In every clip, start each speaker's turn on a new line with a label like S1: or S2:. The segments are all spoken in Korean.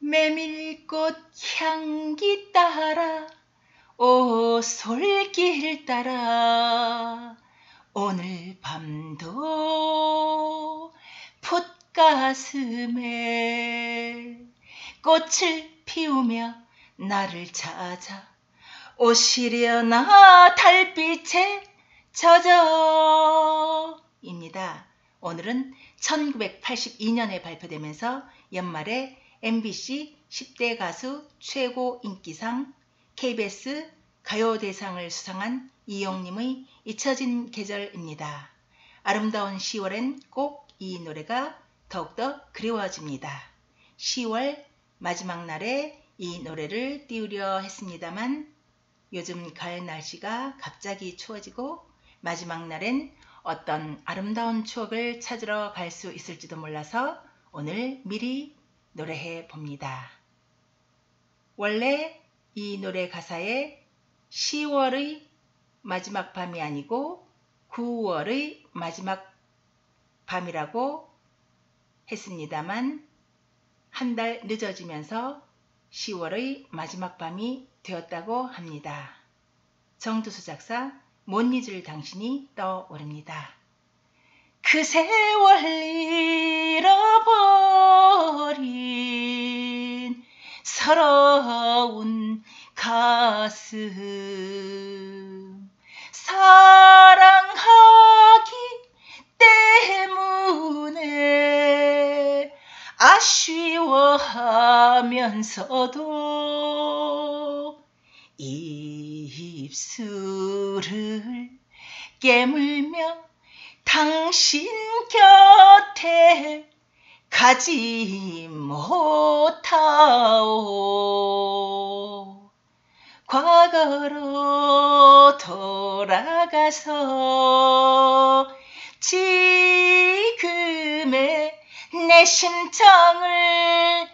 S1: 메밀꽃 향기 따라 오솔길 따라 오늘 밤도 풋가슴에 꽃을 피우며 나를 찾아 오시려나 달빛에 젖어 입니다. 오늘은 1982년에 발표되면서 연말에 MBC 10대 가수 최고 인기상 KBS 가요대상을 수상한 이용님의 잊혀진 계절입니다. 아름다운 10월엔 꼭 이 노래가 더욱더 그리워집니다. 10월 마지막 날에 이 노래를 띄우려 했습니다만 요즘 가을 날씨가 갑자기 추워지고 마지막 날엔 어떤 아름다운 추억을 찾으러 갈 수 있을지도 몰라서 오늘 미리 노래해 봅니다. 원래 이 노래 가사에 10월의 마지막 밤이 아니고 9월의 마지막 밤이라고 했습니다만 한 달 늦어지면서 10월의 마지막 밤이 되었다고 합니다. 정두수 작사 못 잊을 당신이 떠오릅니다. 그 세월 잃어버린 서러운 가슴 사랑하기 때문에 아쉬워하면서도 입술을 깨물며 당신 곁에 가지 못하오. 과거로 돌아가서 지금의 내 심정을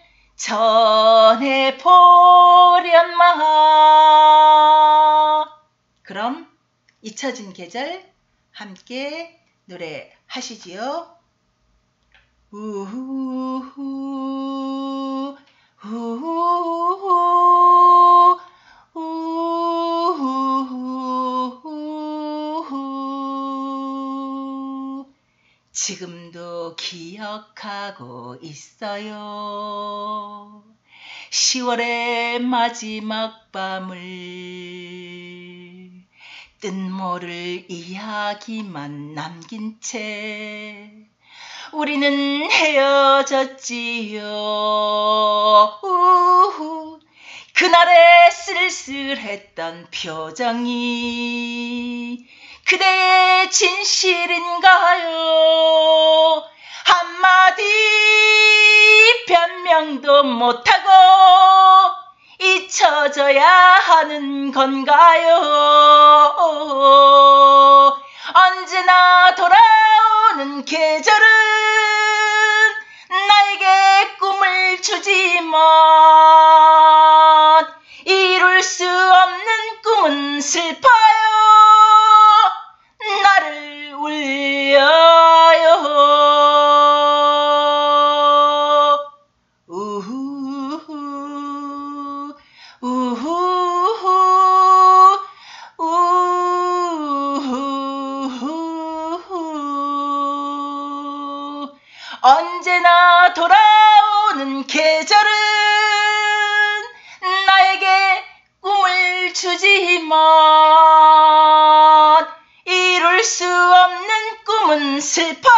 S1: 전해보련마. 그럼 잊혀진 계절 함께 노래하시지요. 우후후 우후후 우후후 지금도 기억하고 있어요. 10월의 마지막 밤을 뜻모를 이야기만 남긴 채 우리는 헤어졌지요. 우후, 그날의 쓸쓸했던 표정이 그대의 진실인가요? 한마디 변명도 못하고 잊혀져야 하는 건가요? 언제나 돌아오는 계절은 나에게 꿈을 주지만 이룰 수 없는 꿈은 슬퍼요. 나를 울려요. 우후후 우후후 우후후 언제나 돌아오는 계절은 나에게 꿈을 주지만 이룰 수 없는 꿈은 슬퍼요.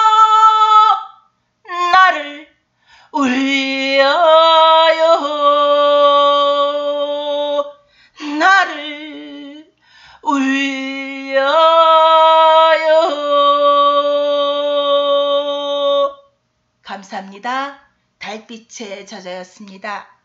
S1: 나를 울려요. 나를 울려요. 감사합니다. 달빛의 저자였습니다.